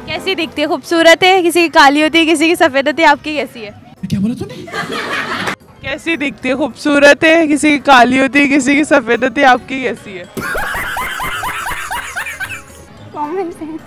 कैसी दिखती है? खूबसूरत है, किसी की काली होती है, किसी की सफेद होती है, आपकी कैसी है? क्या बोला तूने? कैसी दिखती है? खूबसूरत है, किसी की काली होती है, किसी की सफेद होती है, आपकी कैसी है? Common sense.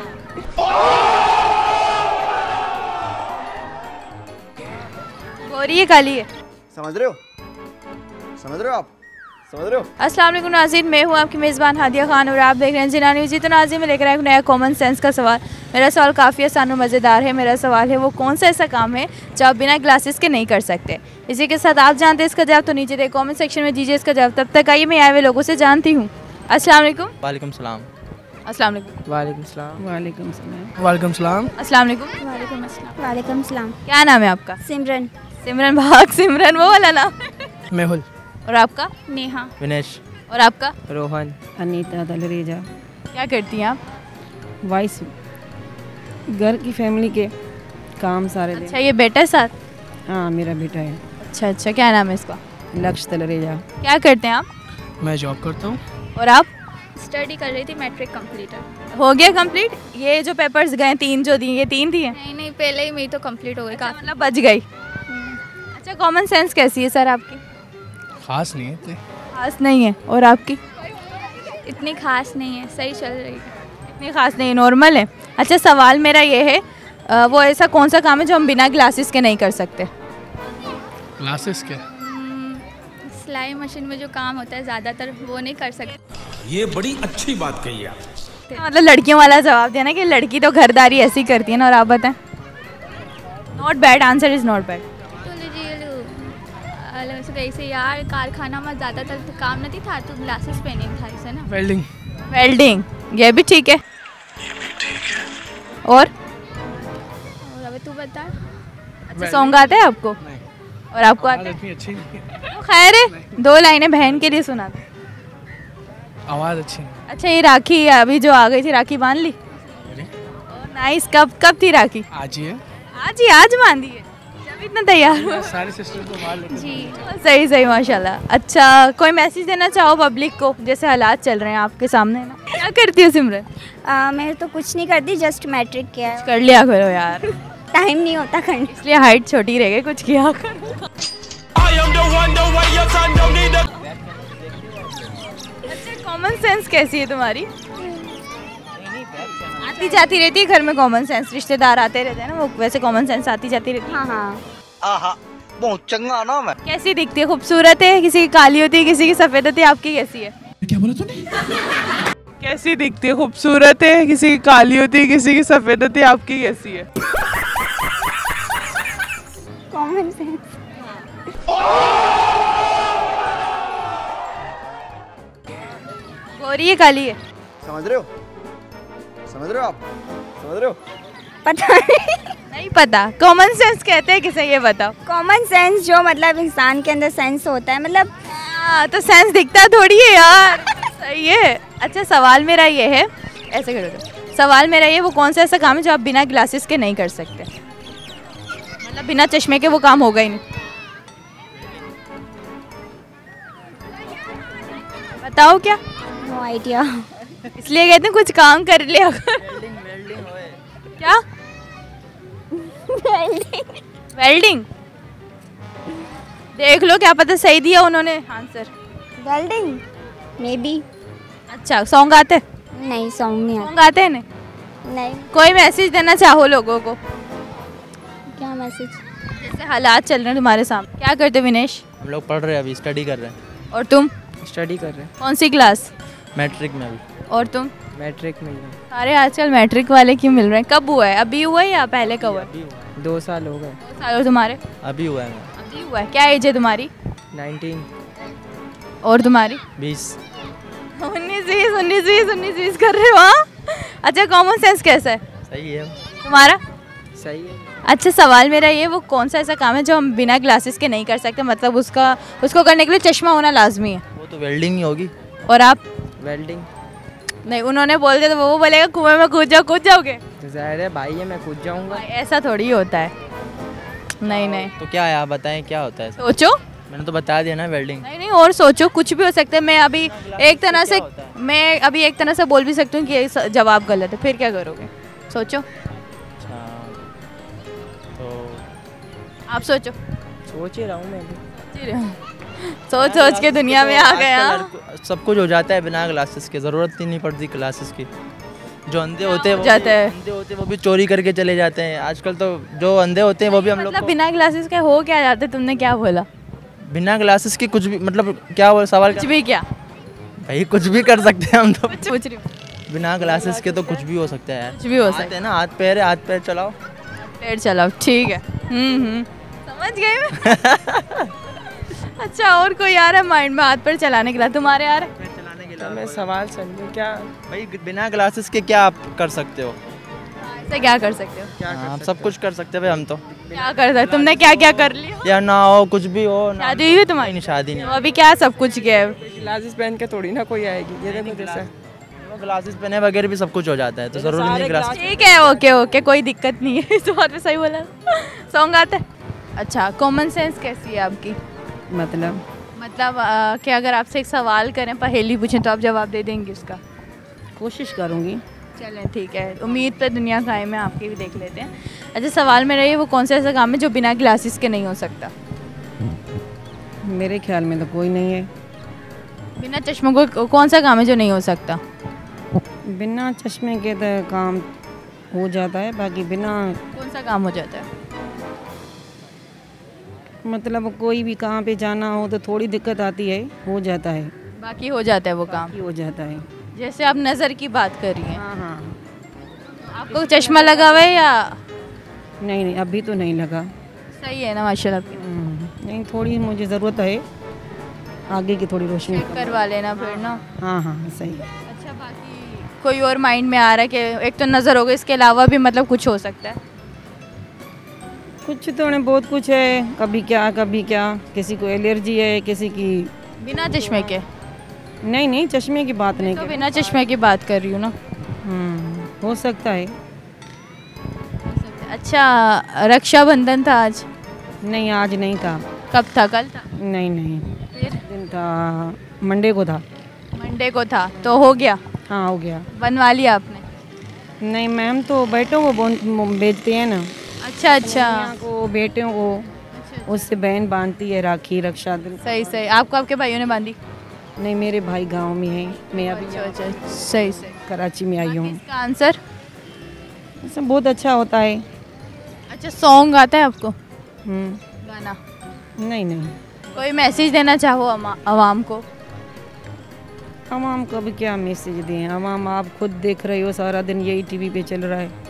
गोरी है, काली है? समझ रहे हो? समझ रहे हो आप? समझ रहे हो? अस्सलाम वालेकुम नाज़रीन, मैं हूँ आपकी मेज़बान हादिया खान और आप देख रहे हैं जिना न्यूज़। तो नाज़रीन में लेकर आया एक नया कॉमन सेंस का सवाल। मेरा सवाल काफ़ी आसान और मज़ेदार है। मेरा सवाल है, वो कौन सा ऐसा काम है जो आप बिना ग्लासेस के नहीं कर सकते? इसी के साथ आप जानते हैं इसका जवाब, तो नीचे दे कॉमेंट सेक्शन में दीजिए इसका जवाब। तब तक आइए मैं आए हुए लोगों से जानती हूँ। अस्सलाम वालेकुम। वालेकुम सलाम। अस्सलाम वालेकुम। वालेकुम सलाम। वालेकुम सलाम। वालेकुम सलाम। अस्सलाम वालेकुम। वालेकुम अस्सलाम। वालेकुम सलाम। क्या नाम है आपका? सिमरन। सिमरन भाग, सिमरन वो वाला नाम। मेहुल। और आपका? नेहा। विनेश। और आपका? रोहन। अनीता तलरेजा। क्या करती हैं आप? वाइस घर की फैमिली के काम सारे दिन। अच्छा, ये बेटा है साथ? हाँ, मेरा बेटा है अच्छा अच्छा, क्या नाम है इसका? लक्ष्य तलरेजा। क्या करते हैं आप? मैं जॉब करता हूँ। और आप? स्टडी कर रही थी, मैट्रिक कंप्लीट। हो गया कंप्लीट? ये जो पेपर्स गए 3 जो दिए, ये 3 दिए? नहीं नहीं, पहले ही मेरी तो कंप्लीट हो गई काफ़ी। मतलब बच गई। अच्छा, कॉमन सेंस कैसी है सर आपकी? खास नहीं है। खास नहीं है। और आपकी? इतनी खास नहीं है, सही चल रही है। इतनी खास नहीं है, नॉर्मल है। अच्छा, सवाल मेरा ये है, वो ऐसा कौन सा काम है जो हम बिना ग्लासेस के नहीं कर सकते? क्लासेस के सिलाई मशीन में जो काम होता है ज़्यादातर वो नहीं कर सकते। ये बड़ी अच्छी बात कही आप। मतलब लड़कियों वाला जवाब दिया ना कि लड़की तो घरदारी ऐसी करती है ना। और आप बताएं? Not bad, answer is not bad. ऐसे यार कारखाना में ज़्यादातर तो काम नहीं था, तो ग्लासेस पहने था इसे ना। वेल्डिंग। वेल्डिंग, ये भी ठीक है। और अबे तू बता। अच्छा, सॉन्ग आता है आपको? और आपको आता है? इतनी अच्छी तो खैर है, 2 लाइनें बहन के लिए सुना दो। आवाज़ अच्छी नहीं। अच्छा, ये राखी अभी जो आ गई थी, राखी बांध ली? नाइस। कब थी राखी? आज ही है। आज ही? आज बांधी है? जब इतना तैयार हुआ। सारे सिस्टर को बाहर लेकर जी। सही सही, माशाल्लाह। अच्छा, कोई मैसेज देना चाहो पब्लिक को, जैसे हालात चल रहे हैं आपके सामने ना? क्या करती हो सिमरन? मैं तो कुछ नहीं करती, जस्ट मैट्रिक किया है। कर लिया करो यार, टाइम नहीं होता करने। इसलिए हाइट छोटी रह गई, कुछ किया करो। अच्छा, कॉमन सेंस कैसी है तुम्हारी? आती जाती रहती है घर में कॉमन सेंस? रिश्तेदार आते रहते हैं ना, वो वैसे कॉमन सेंस आती जाती रहती है। हाँ हाँ। आहा, बहुत चंगा ना मैं। कैसी दिखती है? खूबसूरत है, किसी की काली होती है, किसी की सफेद होती है, आपकी कैसी है? क्या बोला तूने? कैसी दिखती है? खूबसूरत है, किसी की काली होती है, किसी की सफेद होती है, आपकी कैसी है? Common sense. गोरी है, काली है? समझ रहे हो? समझ रहे हो आप? समझ रहे हो? पता नहीं। नहीं पता। कॉमन सेंस कहते हैं किसे, ये बताओ। कॉमन सेंस जो मतलब इंसान के अंदर सेंस होता है, मतलब हाँ, तो सेंस दिखता थोड़ी है यार। सही है। अच्छा, सवाल मेरा ये है, ऐसे करो तो। सवाल मेरा ये, वो कौन सा ऐसा काम है जो आप बिना ग्लासेस के नहीं कर सकते? मतलब बिना चश्मे के वो काम होगा ही नहीं। बताओ क्या? No idea. इसलिए कहते हैं कुछ काम कर लिया कर। क्या? वेल्डिंग। देख लो, क्या पता सही दिया उन्होंने आंसर। वेल्डिंग मे बी। अच्छा, सॉन्ग आते हैं? नहीं, सॉन्ग नहीं आता। सॉन्ग आते हैं नहीं। कोई मैसेज देना चाहो लोगों को? क्या मैसेज? जैसे हालात चल रहे हैं तुम्हारे सामने। क्या करते हो विनेश? हम लोग पढ़ रहे हैं, अभी स्टडी कर रहे हैं। और तुम? स्टडी कर रहे हैं। कौन सी क्लास? मैट्रिक में अभी। और तुम? मैट्रिक में ही है। सारे आजकल मैट्रिक वाले क्यों मिल रहे हैं? कब हुआ है? अभी हुआ है या पहले का हुआ है? 2 साल हो गए। 2 साल? और तुम्हारे? अभी हुआ है। अभी हुआ है। क्या एज है तुम्हारी? 19। और तुम्हारी? 20। 19-20 कर रहे हो? हाँ। अच्छा, कॉमन सेंस कैसा है सही है। तुम्हारा? सही है। अच्छा, सवाल मेरा ये, वो कौन सा ऐसा काम है जो हम बिना ग्लासेस के नहीं कर सकते? मतलब उसको करने के लिए चश्मा होना लाजमी है। वो तो वेल्डिंग ही होगी। और आप? वेल्डिंग। नहीं, उन्होंने बोल दिया तो वो बोलेगा कुएं में कूद जाओगे? तो जाहिर है भाई है, मैं कूद जाऊंगा। ऐसा थोड़ी होता है। नहीं नहीं, तो क्या है, आप बताएं क्या होता है? सोचो। मैंने तो बता दिया ना, वेल्डिंग। नहीं नहीं, और सोचो, कुछ भी हो सकता है। मैं अभी एक तरह से बोल भी सकती हूँ कि ये जवाब गलत है, फिर क्या करोगे? सोचो, अच्छा तो आप सोचो। सोच ही रहा हूँ मैं भी। सोच सोच के दुनिया में आ गया। आजकल सब कुछ हो जाता है बिना ग्लासेस के, ज़रूरत ही नहीं पड़ती ग्लासेस की। जो अंधे होते हैं हो जाता है। अंधे होते हैं वो भी चोरी करके चले जाते हैं। आजकल तो जो अंधे होते हैं वो भी हम लोग मतलब को बिना ग्लासेस के हो क्या जाते, तुमने क्या बोला? बिना ग्लासेस के कुछ भी, मतलब क्या वो सवाल कुछ भी क्या भाई कुछ भी कर सकते हैं हम तो। पूछ रही हूँ। बिना ग्लासेस के तो कुछ भी हो सकता है यार। कुछ भी हो सकता हाथ है ना, हाथ पैर चलाओ। पेड़ चलाओ, ठीक है। समझ गए मैं। अच्छा, और कोई आ रहा है माइंड में हाथ पर चलाने के लिए? तुम्हारे आ रहा है? तो मैं सवाल समझूं क्या भाई, बिना ग्लासेस के क्या आप कर सकते हो? ऐसे क्या कर सकते हो? आप सब कुछ कर सकते हैं भाई हम तो। क्या कर सकते? तुमने क्या क्या कर लिया? या ना हो कुछ भी हो ना, शादी हुई है तुम्हारी? नहीं शादी नहीं। तो अभी क्या सब कुछ किया है? ग्लासेस पहन के थोड़ी ना कोई आएगी, ये देखो जैसा। ग्लासेस पहने वगैरह भी सब कुछ हो जाता है, तो जरूरी नहीं ग्लासेस। ठीक है, ओके ओके, कोई दिक्कत नहीं है। इस बात पे सही बोला। सॉन्ग आता है? अच्छा, कॉमन सेंस कैसी है आपकी? मतलब कि अगर आपसे एक सवाल करें, पहेली पूछें, तो आप जवाब दे देंगे उसका? कोशिश करूँगी। चलें ठीक है, उम्मीद पे दुनिया कायम है, आपकी भी देख लेते हैं। अच्छा, सवाल मेरा ये, वो कौन सा ऐसा काम है जो बिना ग्लासेस के नहीं हो सकता? मेरे ख्याल में तो कोई नहीं है। बिना चश्मों को कौन सा काम है जो नहीं हो सकता? बिना चश्मे के तो काम हो जाता है, बाकी बिना कौन सा काम हो जाता है? मतलब कोई भी कहाँ पे जाना हो तो थोड़ी दिक्कत आती है, हो जाता है। बाकी हो जाता है वो काम। बाकी हो जाता है। जैसे आप नज़र की बात कर रही हैं, हाँ हाँ। आपको चश्मा लगा हुआ है या? नहीं नहीं, अभी तो नहीं लगा। सही है ना, माशाल्लाह आपकी। नहीं, थोड़ी मुझे ज़रूरत है आगे की, थोड़ी रोशनी चेक करवा लेना फिर ना। हाँ हाँ सही है। अच्छा, बाकी कोई और माइंड में आ रहा है कि एक तो नज़र होगा, इसके अलावा भी मतलब कुछ हो सकता है? कुछ थोड़े बहुत कुछ है, कभी क्या, किसी को एलर्जी है, किसी की। बिना चश्मे के? नहीं नहीं, चश्मे की बात नहीं तो कर। बिना चश्मे की बात कर रही हूँ ना। हो सकता है। अच्छा, रक्षाबंधन था आज? नहीं, आज नहीं था। कब था? कल था? नहीं नहीं, फिर दिन था, मंडे को था। मंडे को था, तो हो गया? हाँ हो गया। बनवा लिया आपने? नहीं मैम, तो बेटों को बेचते हैं ना। अच्छा अच्छा, बहनियाँ को, बेटियों को, उससे बहन बांधती है राखी, रक्षाबंधन। सही सही। आपको आपके भाइयों ने बांधी? नहीं, मेरे भाई गांव में हैं, मैं अभी अच्छा अच्छा, सही सही। कराची में आई हूँ। इसका आंसर? सब बहुत अच्छा होता है। अच्छा, सॉन्ग आता है आपको? हम्म। गाना? नहीं नहीं, कोई मैसेज देना चाहो आवाम को? अवाम को भी क्या मैसेज दें? अवाम आप खुद देख रहे हो, सारा दिन यही टीवी पे चल रहा है।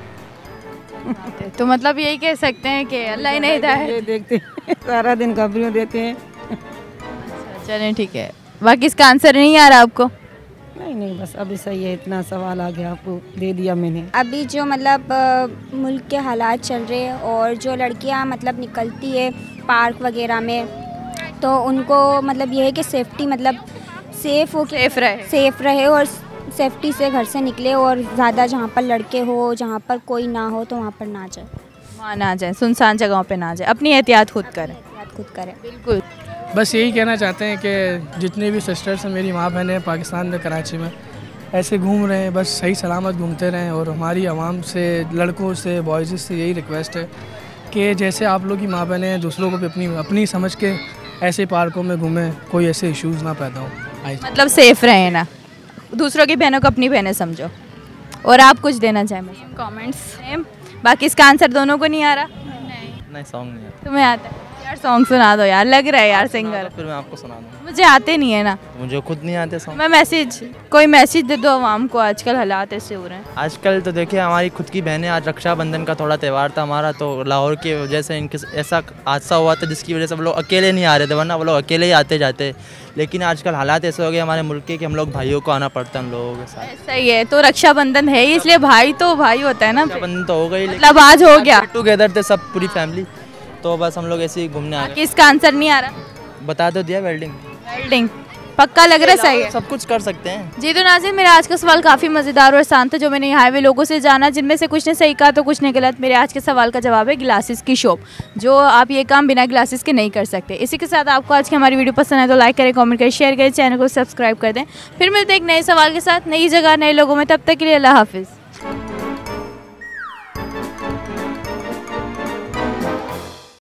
तो मतलब यही कह सकते हैं कि अल्लाह ही नहीं था। ये देखते हैं, सारा दिन खबरें देते हैं। अच्छा, चलें ठीक है। बाकी इसका आंसर नहीं आ रहा आपको? नहीं नहीं, बस अभी सही है, इतना सवाल आ गया, आपको दे दिया मैंने। अभी जो मतलब मुल्क के हालात चल रहे हैं, और जो लड़कियां मतलब निकलती है पार्क वगैरह में, तो उनको मतलब ये है कि सेफ्टी, मतलब सेफ रहे और सेफ्टी से घर से निकले, और ज़्यादा जहाँ पर लड़के हो, जहाँ पर कोई ना हो, तो वहाँ पर ना जाए। वहाँ ना जाए, सुनसान जगहों पे ना जाए, अपनी एहतियात खुद करें। खुद करें, बिल्कुल। बस यही कहना चाहते हैं कि जितने भी सिस्टर्स हैं, मेरी माँ बहन हैं पाकिस्तान में, कराची में ऐसे घूम रहे हैं, बस सही सलामत घूमते रहें। और हमारी आवाम से, लड़कों से, बॉयज़ से यही रिक्वेस्ट है कि जैसे आप लोग की माँ बहनें हैं, दूसरों को भी अपनी समझ के ऐसे पार्कों में घूमें, कोई ऐसे इश्यूज़ ना पैदा हो। मतलब सेफ़ रहें ना, दूसरों की बहनों को अपनी बहनें समझो। और आप कुछ देना चाहें? कमेंट्स। बाकी इसका आंसर दोनों को नहीं आ रहा? नहीं, सॉन्ग नहीं आता। तुम्हें आता है? यार सॉन्ग सुना दो यार, लग रहा है यार सिंगर। फिर मैं आपको सुना दूँ। मुझे आते नहीं है ना, मुझे खुद नहीं आते सॉन्ग। मैं कोई मैसेज दे दो आवाम को, आजकल हालात ऐसे हो रहे हैं। आजकल तो देखिए, हमारी खुद की बहनें, आज रक्षाबंधन का थोड़ा त्यौहार था हमारा, तो लाहौर की वजह से इनके ऐसा हादसा हुआ था जिसकी वजह से हम लोग अकेले नहीं आ रहे थे, वरना वो लोग अकेले ही आते जाते। लेकिन आजकल हालात ऐसे हो गए हमारे मुल्क के कि हम लोग भाइयों को आना पड़ता है हम लोगों के साथ। सही है, तो रक्षाबंधन है ही, इसलिए भाई तो भाई होता है ना। रक्षाबंधन तो हो गई, मतलब आज हो गया, टुगेदर थे सब, पूरी फैमिली, तो बस हम लोग ऐसे ही घूमने आ गए। इसका आंसर नहीं आ रहा? बता दो दिया, वेल्डिंग। पक्का लग रहा है? सही है, सब कुछ कर सकते हैं। जी। तो नाज़रीन, मेरा आज का सवाल काफ़ी मज़ेदार और आसान था, जो मैंने यहाँ हुए लोगों से जाना, जिनमें से कुछ ने सही कहा तो कुछ ने गलत। मेरे आज के सवाल का जवाब है ग्लासेस की शॉप, जो आप ये काम बिना ग्लासेस के नहीं कर सकते। इसी के साथ आपको आज की हमारी वीडियो पसंद है तो लाइक करें, कमेंट करें, शेयर करें, चैनल को सब्सक्राइब कर दें। फिर मिलते हैं एक नए सवाल के साथ, नई जगह, नए लोगों में। तब तक के लिए अल्लाह हाफिज़।